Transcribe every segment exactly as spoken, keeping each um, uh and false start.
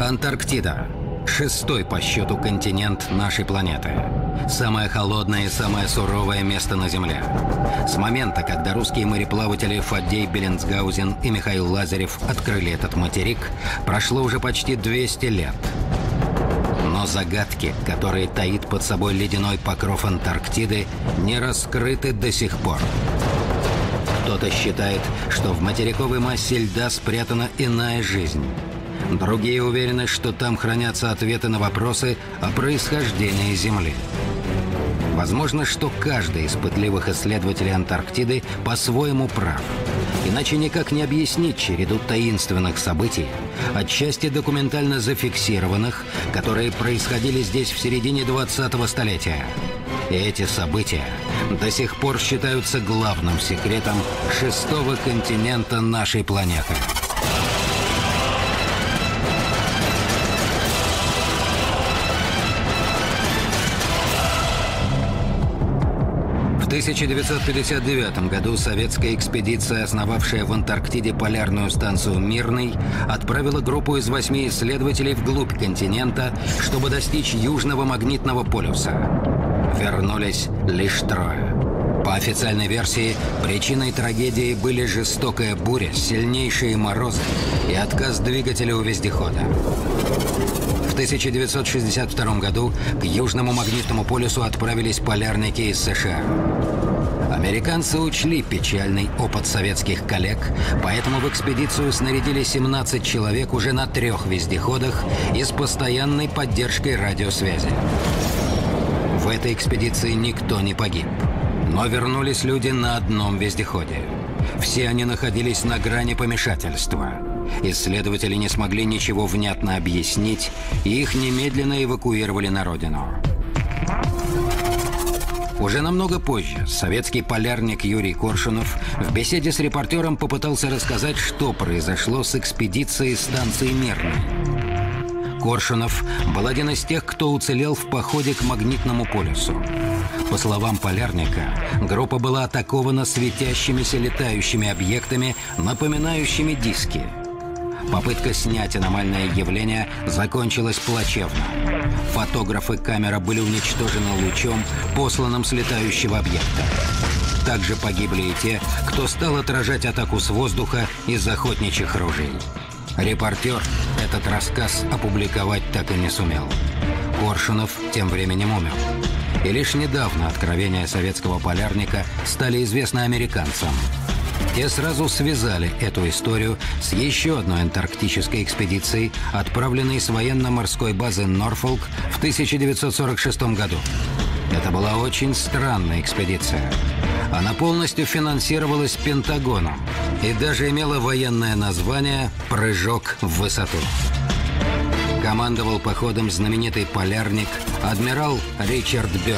Антарктида. Шестой по счету континент нашей планеты. Самое холодное и самое суровое место на Земле. С момента, когда русские мореплаватели Фаддей Беллинсгаузен и Михаил Лазарев открыли этот материк, прошло уже почти двести лет. Но загадки, которые таит под собой ледяной покров Антарктиды, не раскрыты до сих пор. Кто-то считает, что в материковой массе льда спрятана иная жизнь. Другие уверены, что там хранятся ответы на вопросы о происхождении Земли. Возможно, что каждый из пытливых исследователей Антарктиды по-своему прав. Иначе никак не объяснить череду таинственных событий, отчасти документально зафиксированных, которые происходили здесь в середине двадцатого столетия. И эти события до сих пор считаются главным секретом шестого континента нашей планеты. В тысяча девятьсот пятьдесят девятом году советская экспедиция, основавшая в Антарктиде полярную станцию «Мирный», отправила группу из восьми исследователей вглубь континента, чтобы достичь Южного магнитного полюса. Вернулись лишь трое. По официальной версии, причиной трагедии были жестокая буря, сильнейшие морозы и отказ двигателя у вездехода. В тысяча девятьсот шестьдесят втором году к Южному магнитному полюсу отправились полярники из США. Американцы учли печальный опыт советских коллег, поэтому в экспедицию снарядили семнадцать человек уже на трех вездеходах и с постоянной поддержкой радиосвязи. В этой экспедиции никто не погиб, но вернулись люди на одном вездеходе. Все они находились на грани помешательства. Исследователи не смогли ничего внятно объяснить, и их немедленно эвакуировали на родину. Уже намного позже советский полярник Юрий Коршунов в беседе с репортером попытался рассказать, что произошло с экспедицией станции «Мирный». Коршунов был один из тех, кто уцелел в походе к магнитному полюсу. По словам полярника, группа была атакована светящимися летающими объектами, напоминающими диски. Попытка снять аномальное явление закончилась плачевно. Фотограф и камера были уничтожены лучом, посланным с летающего объекта. Также погибли и те, кто стал отражать атаку с воздуха из охотничьих ружей. Репортер этот рассказ опубликовать так и не сумел. Коршунов тем временем умер. И лишь недавно откровения советского полярника стали известны американцам. Те сразу связали эту историю с еще одной антарктической экспедицией, отправленной с военно-морской базы Норфолк в тысяча девятьсот сорок шестом году. Это была очень странная экспедиция. Она полностью финансировалась Пентагоном и даже имела военное название «Прыжок в высоту». Командовал походом знаменитый полярник адмирал Ричард Бёрд.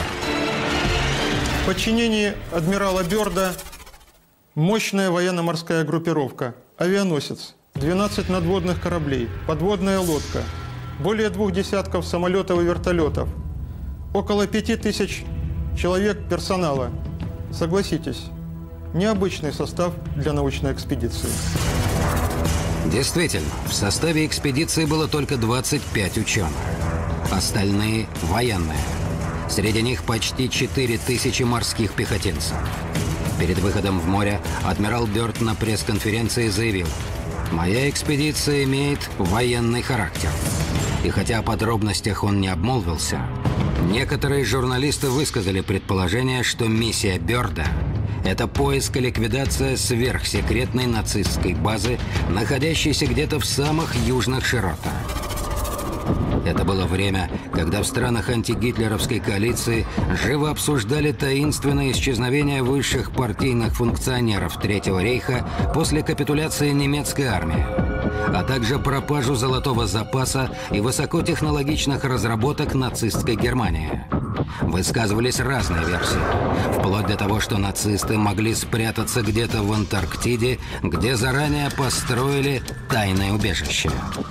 В подчинении адмирала Бёрда мощная военно-морская группировка, авианосец, двенадцать надводных кораблей, подводная лодка, более двух десятков самолетов и вертолетов, около пяти тысяч человек персонала. Согласитесь, необычный состав для научной экспедиции. Действительно, в составе экспедиции было только двадцать пять ученых. Остальные – военные. Среди них почти четыре тысячи морских пехотинцев. Перед выходом в море адмирал Бёрд на пресс-конференции заявил: «Моя экспедиция имеет военный характер». И хотя о подробностях он не обмолвился, некоторые журналисты высказали предположение, что миссия Бёрда – это поиск и ликвидация сверхсекретной нацистской базы, находящейся где-то в самых южных широтах. Это было время, когда в странах антигитлеровской коалиции живо обсуждали таинственное исчезновение высших партийных функционеров Третьего рейха после капитуляции немецкой армии, а также пропажу золотого запаса и высокотехнологичных разработок нацистской Германии. Высказывались разные версии, вплоть до того, что нацисты могли спрятаться где-то в Антарктиде, где заранее построили тайное убежище.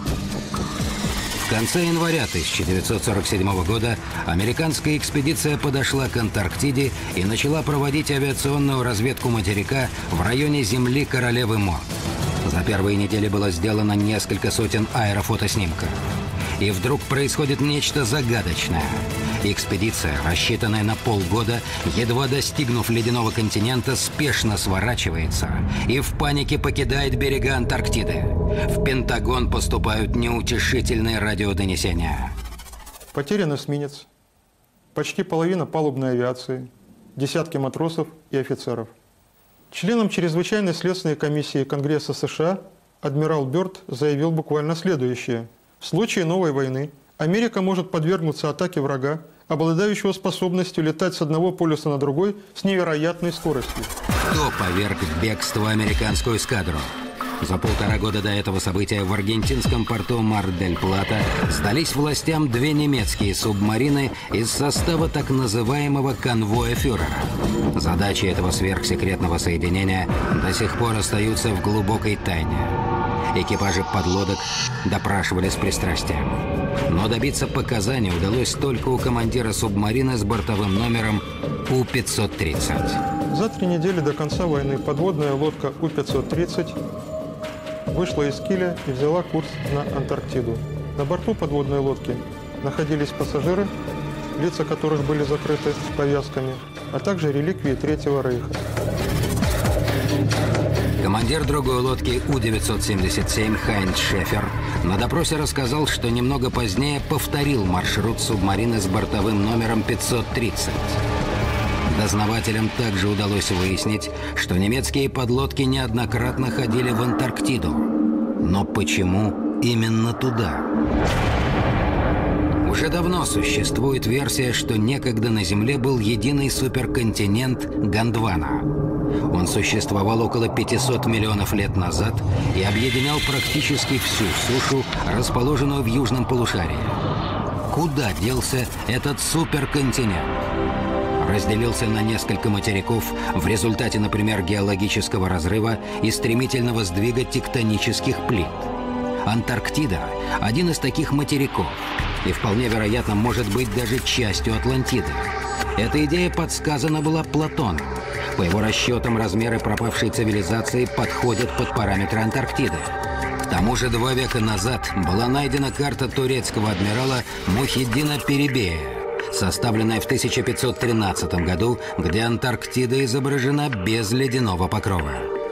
В конце января тысяча девятьсот сорок седьмого года американская экспедиция подошла к Антарктиде и начала проводить авиационную разведку материка в районе земли Королевы Мо. За первые недели было сделано несколько сотен аэрофотоснимков. и вдруг происходит нечто загадочное. Экспедиция, рассчитанная на полгода, едва достигнув ледяного континента, спешно сворачивается и в панике покидает берега Антарктиды. В Пентагон поступают неутешительные радиодонесения. Потерян эсминец, почти половина палубной авиации, десятки матросов и офицеров. Членам чрезвычайной следственной комиссии Конгресса США адмирал Бёрд заявил буквально следующее. В случае новой войны Америка может подвергнуться атаке врага, обладающего способностью летать с одного полюса на другой с невероятной скоростью. Кто поверг в бегство американскую эскадру? За полтора года до этого события в аргентинском порту Мар-дель-Плата сдались властям две немецкие субмарины из состава так называемого конвоя фюрера. Задачи этого сверхсекретного соединения до сих пор остаются в глубокой тайне. Экипажи подлодок допрашивали с пристрастием. Но добиться показаний удалось только у командира субмарины с бортовым номером У пятьсот тридцать. За три недели до конца войны подводная лодка У пятьсот тридцать вышла из киля и взяла курс на Антарктиду. На борту подводной лодки находились пассажиры, лица которых были закрыты повязками, а также реликвии Третьего Рейха. Командир другой лодки У девятьсот семьдесят семь Хайнц Шефер на допросе рассказал, что немного позднее повторил маршрут субмарины с бортовым номером пятьсот тридцать. Дознавателям также удалось выяснить, что немецкие подлодки неоднократно ходили в Антарктиду. Но почему именно туда? Уже давно существует версия, что некогда на Земле был единый суперконтинент Гондвана. Он существовал около пятисот миллионов лет назад и объединял практически всю сушу, расположенную в южном полушарии. Куда делся этот суперконтинент? Разделился на несколько материков в результате, например, геологического разрыва и стремительного сдвига тектонических плит. Антарктида – один из таких материков и вполне вероятно может быть даже частью Атлантиды. Эта идея подсказана была Платоном. По его расчетам, размеры пропавшей цивилизации подходят под параметры Антарктиды. К тому же два века назад была найдена карта турецкого адмирала Мухиддина Перебея, составленная в тысяча пятьсот тринадцатом году, где Антарктида изображена без ледяного покрова.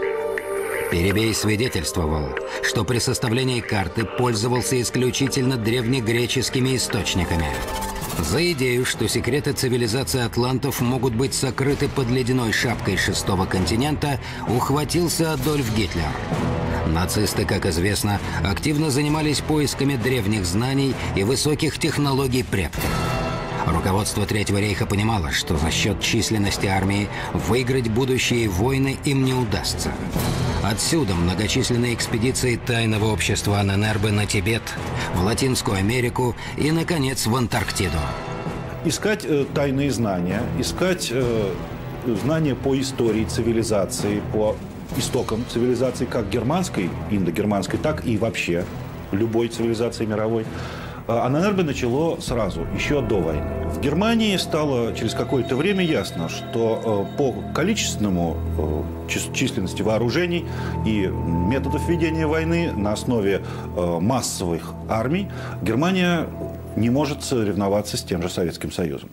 Перебей свидетельствовал, что при составлении карты пользовался исключительно древнегреческими источниками. За идею, что секреты цивилизации атлантов могут быть сокрыты под ледяной шапкой шестого континента, ухватился Адольф Гитлер. Нацисты, как известно, активно занимались поисками древних знаний и высоких технологий предков. Руководство Третьего рейха понимало, что за счет численности армии выиграть будущие войны им не удастся. Отсюда многочисленные экспедиции тайного общества Аненербе на Тибет, в Латинскую Америку и, наконец, в Антарктиду. Искать э, тайные знания, искать э, знания по истории цивилизации, по истокам цивилизации, как германской, индогерманской, так и вообще любой цивилизации мировой. Аненербе начало сразу, еще до войны. В Германии стало через какое-то время ясно, что по количественному численности вооружений и методов ведения войны на основе массовых армий Германия не может соревноваться с тем же Советским Союзом.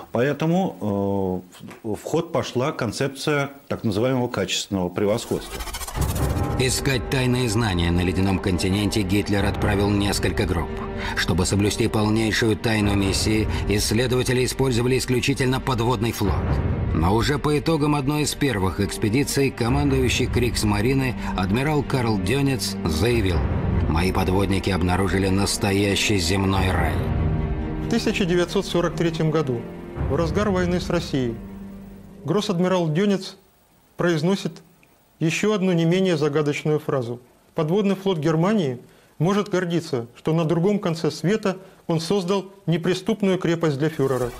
Поэтому в ход пошла концепция так называемого качественного превосходства. Искать тайные знания на ледяном континенте Гитлер отправил несколько групп. Чтобы соблюсти полнейшую тайну миссии, исследователи использовали исключительно подводный флот. Но уже по итогам одной из первых экспедиций командующий Кригсмарины адмирал Карл Дёнец заявил: «Мои подводники обнаружили настоящий земной рай». В тысяча девятьсот сорок третьем году, в разгар войны с Россией, гросс-адмирал Дёнец произносит еще одну не менее загадочную фразу. Подводный флот Германии может гордиться, что на другом конце света он создал неприступную крепость для фюрера.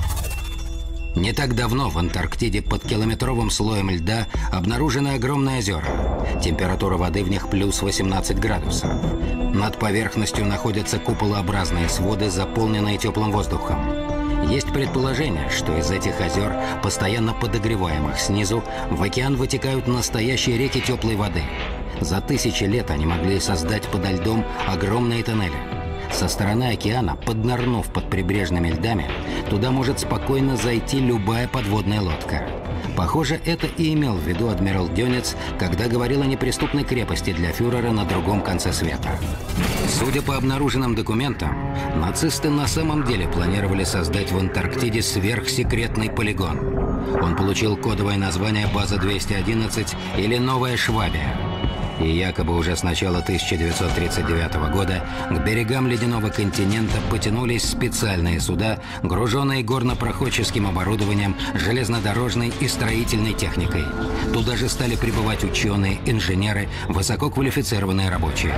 Не так давно в Антарктиде под километровым слоем льда обнаружены огромные озера. Температура воды в них плюс восемнадцать градусов. Над поверхностью находятся куполообразные своды, заполненные теплым воздухом. Есть предположение, что из этих озер, постоянно подогреваемых снизу, в океан вытекают настоящие реки теплой воды. За тысячи лет они могли создать подо льдом огромные тоннели. Со стороны океана, поднырнув под прибрежными льдами, туда может спокойно зайти любая подводная лодка. Похоже, это и имел в виду адмирал Дёнец, когда говорил о неприступной крепости для фюрера на другом конце света. Судя по обнаруженным документам, нацисты на самом деле планировали создать в Антарктиде сверхсекретный полигон. Он получил кодовое название «База двести одиннадцать» или «Новая Швабия». И якобы уже с начала тысяча девятьсот тридцать девятого года к берегам ледяного континента потянулись специальные суда, груженные горнопроходческим оборудованием, железнодорожной и строительной техникой. Туда же стали прибывать ученые, инженеры, высококвалифицированные рабочие.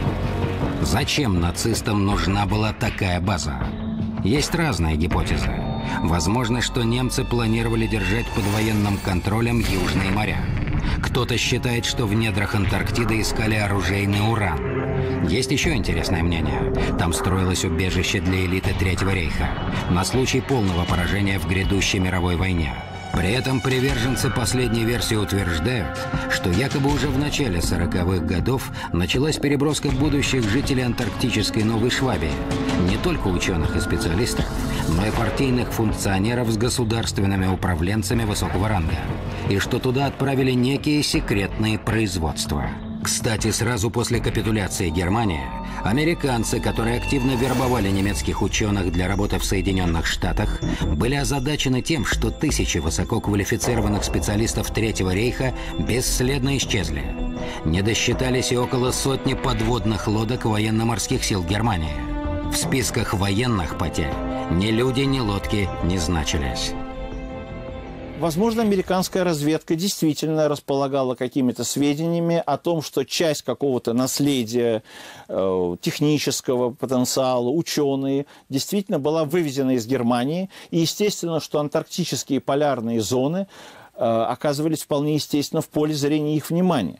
Зачем нацистам нужна была такая база? Есть разные гипотезы. Возможно, что немцы планировали держать под военным контролем южные моря. Кто-то считает, что в недрах Антарктиды искали оружейный уран. Есть еще интересное мнение. Там строилось убежище для элиты Третьего рейха на случай полного поражения в грядущей мировой войне. При этом приверженцы последней версии утверждают, что якобы уже в начале сороковых годов началась переброска будущих жителей антарктической Новой Швабии. Не только ученых и специалистов, но и партийных функционеров с государственными управленцами высокого ранга. И что туда отправили некие секретные производства. Кстати, сразу после капитуляции Германии американцы, которые активно вербовали немецких ученых для работы в Соединенных Штатах, были озадачены тем, что тысячи высококвалифицированных специалистов Третьего рейха бесследно исчезли. Не досчитались и около сотни подводных лодок военно-морских сил Германии. В списках военных потерь ни люди, ни лодки не значились. Возможно, американская разведка действительно располагала какими-то сведениями о том, что часть какого-то наследия, э, технического потенциала, ученые, действительно была вывезена из Германии. И естественно, что антарктические полярные зоны э, оказывались вполне естественно в поле зрения их внимания.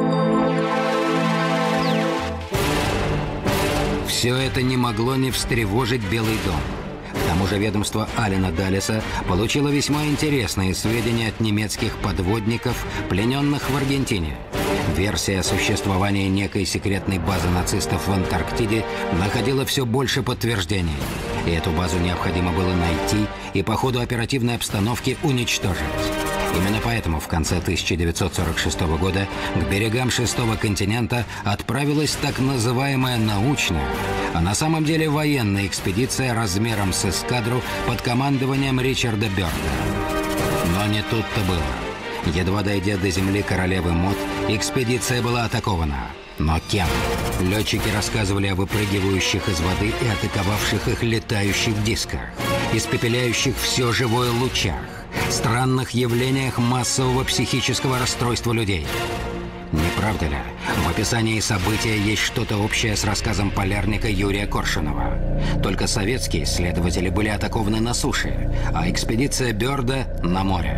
Все это не могло не встревожить Белый дом. К тому же ведомство Алена Даллеса получило весьма интересные сведения от немецких подводников, плененных в Аргентине. Версия о существовании некой секретной базы нацистов в Антарктиде находила все больше подтверждений. И эту базу необходимо было найти и по ходу оперативной обстановки уничтожить. Именно поэтому в конце тысяча девятьсот сорок шестого года к берегам шестого континента отправилась так называемая научная, а на самом деле военная экспедиция размером с эскадру под командованием Ричарда Бёрда. Но не тут-то было. Едва дойдя до земли королевы Мод, экспедиция была атакована. Но кем? Летчики рассказывали о выпрыгивающих из воды и атаковавших их летающих дисках, испепеляющих все живое лучах, странных явлениях массового психического расстройства людей. Не правда ли? В описании события есть что-то общее с рассказом полярника Юрия Коршунова. Только советские исследователи были атакованы на суше, а экспедиция Бёрда — на море.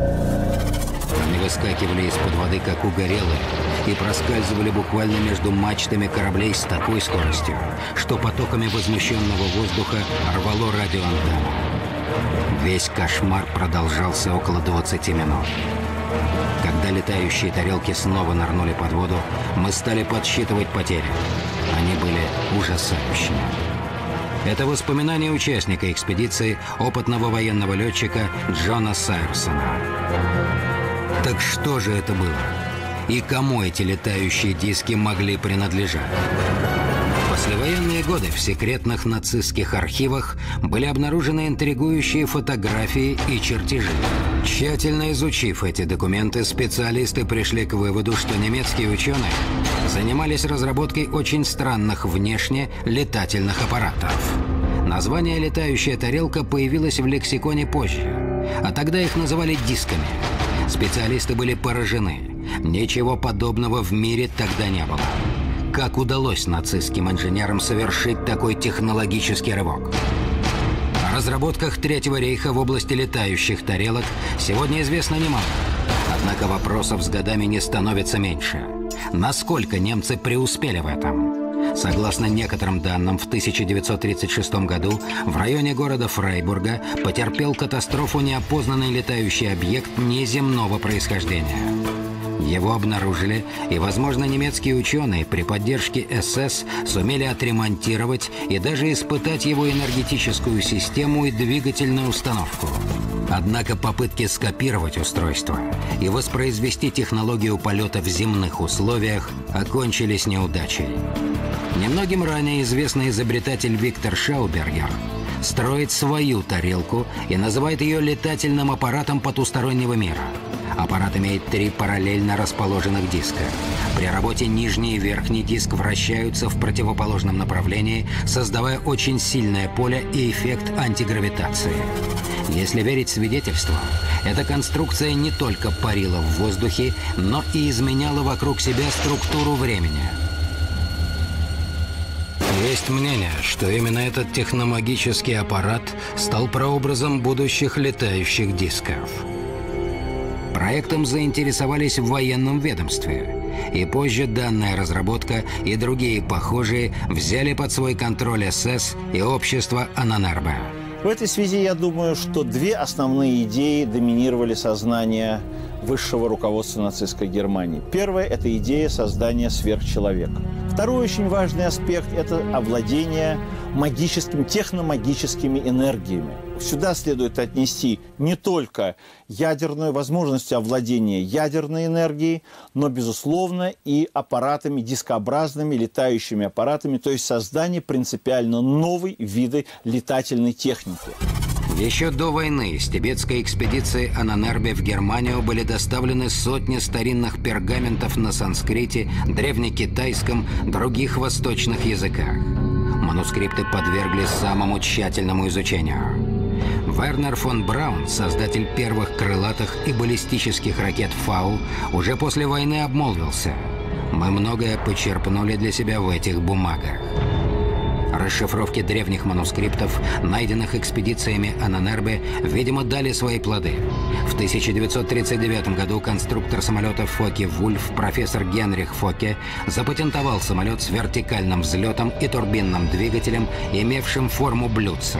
Они выскакивали из-под воды, как угорелые, и проскальзывали буквально между мачтами кораблей с такой скоростью, что потоками возмущенного воздуха рвало радиоантенну. Весь кошмар продолжался около двадцати минут. Когда летающие тарелки снова нырнули под воду, мы стали подсчитывать потери. Они были ужасающими. Это воспоминания участника экспедиции, опытного военного летчика Джона Сайерсона. Так что же это было? И кому эти летающие диски могли принадлежать? В послевоенные годы в секретных нацистских архивах были обнаружены интригующие фотографии и чертежи. Тщательно изучив эти документы, специалисты пришли к выводу, что немецкие ученые занимались разработкой очень странных внешне летательных аппаратов. Название «летающая тарелка» появилось в лексиконе позже, а тогда их называли дисками. Специалисты были поражены. Ничего подобного в мире тогда не было. Как удалось нацистским инженерам совершить такой технологический рывок? О разработках Третьего рейха в области летающих тарелок сегодня известно немало. Однако вопросов с годами не становится меньше. Насколько немцы преуспели в этом? Согласно некоторым данным, в тысяча девятьсот тридцать шестом году в районе города Фрайбурга потерпел катастрофу неопознанный летающий объект неземного происхождения. Его обнаружили, и, возможно, немецкие ученые при поддержке эс эс сумели отремонтировать и даже испытать его энергетическую систему и двигательную установку. Однако попытки скопировать устройство и воспроизвести технологию полета в земных условиях окончились неудачей. Немногим ранее известный изобретатель Виктор Шаубергер строит свою тарелку и называет ее летательным аппаратом потустороннего мира. Аппарат имеет три параллельно расположенных диска. При работе нижний и верхний диск вращаются в противоположном направлении, создавая очень сильное поле и эффект антигравитации. Если верить свидетельствам, эта конструкция не только парила в воздухе, но и изменяла вокруг себя структуру времени. Есть мнение, что именно этот техномагический аппарат стал прообразом будущих летающих дисков. Проектом заинтересовались в военном ведомстве, и позже данная разработка и другие похожие взяли под свой контроль эс эс и общество Ананербе. В этой связи я думаю, что две основные идеи доминировали сознание высшего руководства нацистской Германии. Первая – это идея создания сверхчеловека. Второй очень важный аспект – это овладение магическими, техномагическими энергиями. Сюда следует отнести не только ядерную возможность овладения ядерной энергией, но, безусловно, и аппаратами, дискообразными летающими аппаратами, то есть создание принципиально новой вида летательной техники. Еще до войны с тибетской экспедицией Ананербе в Германию были доставлены сотни старинных пергаментов на санскрите, древнекитайском, других восточных языках. Манускрипты подверглись самому тщательному изучению. Вернер фон Браун, создатель первых крылатых и баллистических ракет «Фау», уже после войны обмолвился: «Мы многое почерпнули для себя в этих бумагах». Расшифровки древних манускриптов, найденных экспедициями Ананербе, видимо, дали свои плоды. В тысяча девятьсот тридцать девятом году конструктор самолета Фоке-Вульф профессор Генрих Фоке запатентовал самолет с вертикальным взлетом и турбинным двигателем, имевшим форму блюдца.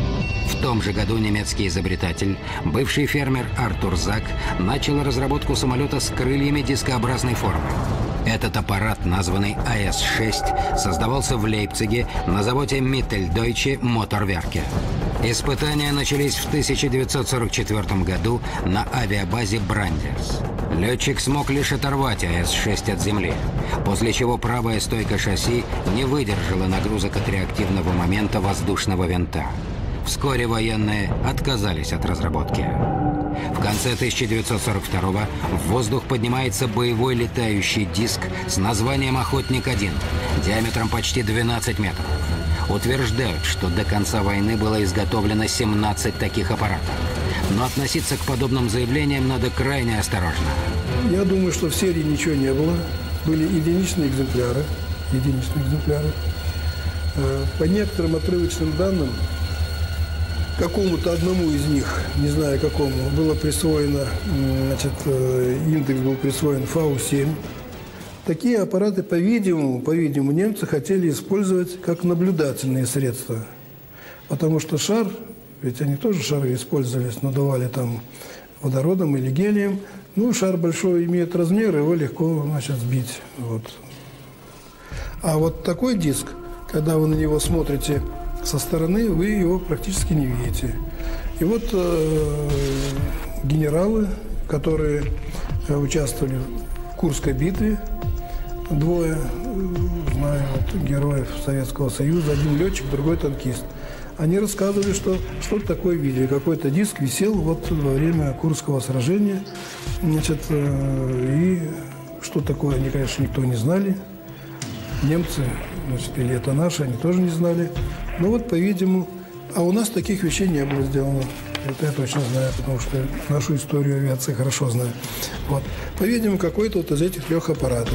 В том же году немецкий изобретатель, бывший фермер Артур Зак, начал разработку самолета с крыльями дискообразной формы. Этот аппарат, названный А С шесть, создавался в Лейпциге на заводе Mitteldeutsche Motorwerke. Испытания начались в тысяча девятьсот сорок четвёртом году на авиабазе Брандерс. Летчик смог лишь оторвать А С шесть от земли, после чего правая стойка шасси не выдержала нагрузок от реактивного момента воздушного винта. Вскоре военные отказались от разработки. В конце тысяча девятьсот сорок второго в воздух поднимается боевой летающий диск с названием «Охотник один», диаметром почти двенадцать метров. Утверждают, что до конца войны было изготовлено семнадцать таких аппаратов. Но относиться к подобным заявлениям надо крайне осторожно. Я думаю, что в серии ничего не было. Были единичные экземпляры. Единичные экземпляры. По некоторым отрывочным данным, какому-то одному из них, не знаю какому, было присвоено, значит, индекс был присвоен Фау семь. Такие аппараты, по-видимому, по-видимому, немцы хотели использовать как наблюдательные средства. Потому что шар, ведь они тоже шары использовались, надували там водородом или гелием. Ну, шар большой имеет размер, его легко, значит, сбить. Вот. А вот такой диск, когда вы на него смотрите со стороны, вы его практически не видите. И вот э, генералы, которые э, участвовали в Курской битве, двое, э, знаю, вот, героев Советского Союза, один летчик, другой танкист, они рассказывали, что что-то такое видели. Какой-то диск висел вот во время Курского сражения. Значит, э, и что такое, они, конечно, никто не знали. Немцы, значит, или это наши, они тоже не знали. Но вот, по-видимому, а у нас таких вещей не было сделано. Это я точно знаю, потому что нашу историю авиации хорошо знаю. Вот. По-видимому, какой-то вот из этих трех аппаратов.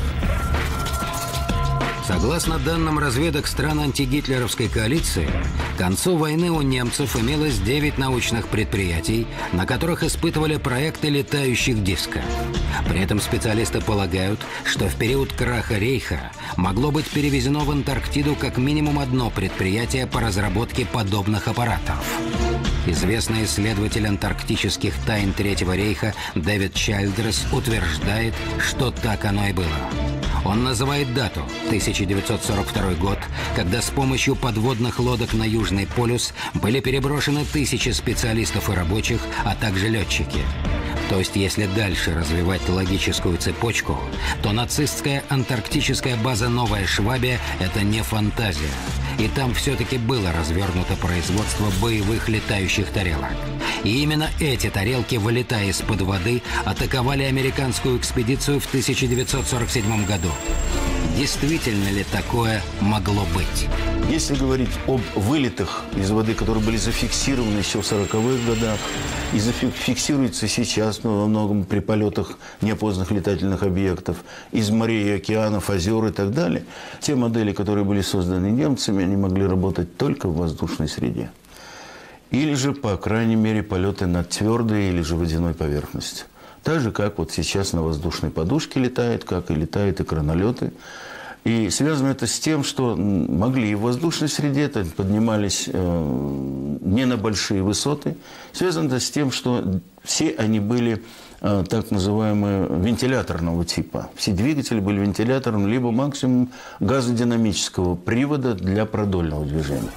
Согласно данным разведок стран антигитлеровской коалиции, к концу войны у немцев имелось девять научных предприятий, на которых испытывали проекты летающих дисков. При этом специалисты полагают, что в период краха Рейха могло быть перевезено в Антарктиду как минимум одно предприятие по разработке подобных аппаратов. Известный исследователь антарктических тайн Третьего рейха Дэвид Чайлдерс утверждает, что так оно и было. Он называет дату – тысяча девятьсот сорок второй год, когда с помощью подводных лодок на Южный полюс были переброшены тысячи специалистов и рабочих, а также летчики. То есть, если дальше развивать логическую цепочку, то нацистская антарктическая база «Новая Швабия» — это не фантазия. И там все-таки было развернуто производство боевых летающих тарелок. И именно эти тарелки, вылетая из-под воды, атаковали американскую экспедицию в тысяча девятьсот сорок седьмом году. Действительно ли такое могло быть? Если говорить об вылетах из воды, которые были зафиксированы еще в сороковых годах и зафиксируются сейчас, ну, во многом при полетах неопознанных летательных объектов из морей и океанов, озер и так далее, те модели, которые были созданы немцами, они могли работать только в воздушной среде. Или же, по крайней мере, полеты над твердой или же водяной поверхностью. Так же, как вот сейчас на воздушной подушке летает, как и летают экранолеты. И связано это с тем, что могли и в воздушной среде, поднимались э, не на большие высоты. Связано это с тем, что все они были э, так называемые вентиляторного типа. Все двигатели были вентилятором, либо максимум газодинамического привода для продольного движения.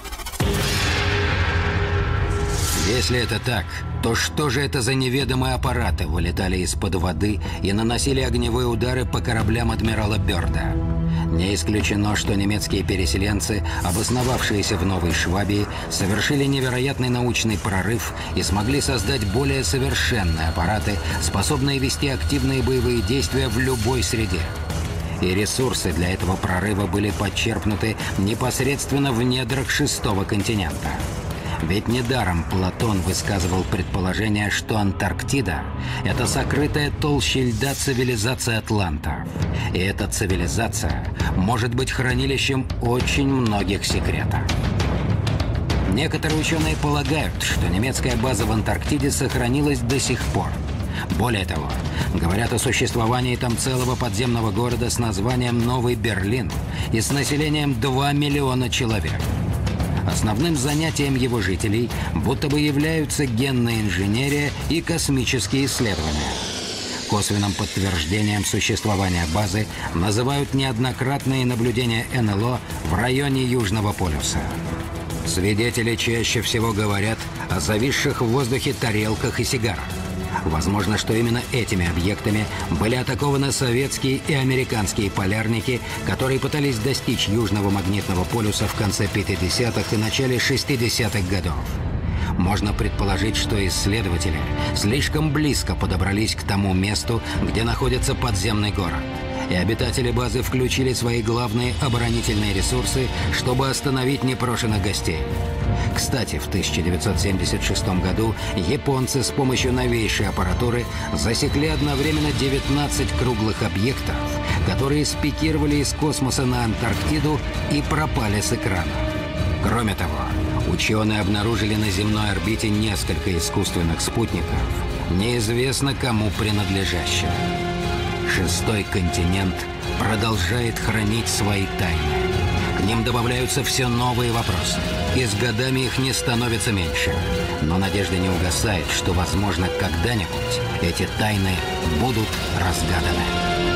Если это так, то что же это за неведомые аппараты вылетали из-под воды и наносили огневые удары по кораблям адмирала Бёрда? Не исключено, что немецкие переселенцы, обосновавшиеся в Новой Швабии, совершили невероятный научный прорыв и смогли создать более совершенные аппараты, способные вести активные боевые действия в любой среде. И ресурсы для этого прорыва были подчерпнуты непосредственно в недрах шестого континента. Ведь недаром Платон высказывал предположение, что Антарктида – это сокрытая толще льда цивилизация атлантов. И эта цивилизация может быть хранилищем очень многих секретов. Некоторые ученые полагают, что немецкая база в Антарктиде сохранилась до сих пор. Более того, говорят о существовании там целого подземного города с названием Новый Берлин и с населением два миллиона человек. Основным занятием его жителей будто бы являются генная инженерия и космические исследования. Косвенным подтверждением существования базы называют неоднократные наблюдения эн эл о в районе Южного полюса. Свидетели чаще всего говорят о зависших в воздухе тарелках и сигарах. Возможно, что именно этими объектами были атакованы советские и американские полярники, которые пытались достичь Южного магнитного полюса в конце пятидесятых и начале шестидесятых годов. Можно предположить, что исследователи слишком близко подобрались к тому месту, где находится подземный город. И обитатели базы включили свои главные оборонительные ресурсы, чтобы остановить непрошенных гостей. Кстати, в тысяча девятьсот семьдесят шестом году японцы с помощью новейшей аппаратуры засекли одновременно девятнадцать круглых объектов, которые спикировали из космоса на Антарктиду и пропали с экрана. Кроме того, ученые обнаружили на земной орбите несколько искусственных спутников, неизвестно кому принадлежащих. Шестой континент продолжает хранить свои тайны. К ним добавляются все новые вопросы, и с годами их не становится меньше. Но надежда не угасает, что, возможно, когда-нибудь эти тайны будут разгаданы.